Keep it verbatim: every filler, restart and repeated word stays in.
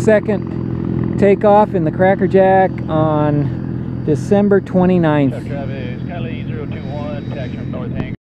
second takeoff in the Cracker Jack on December twenty-ninth.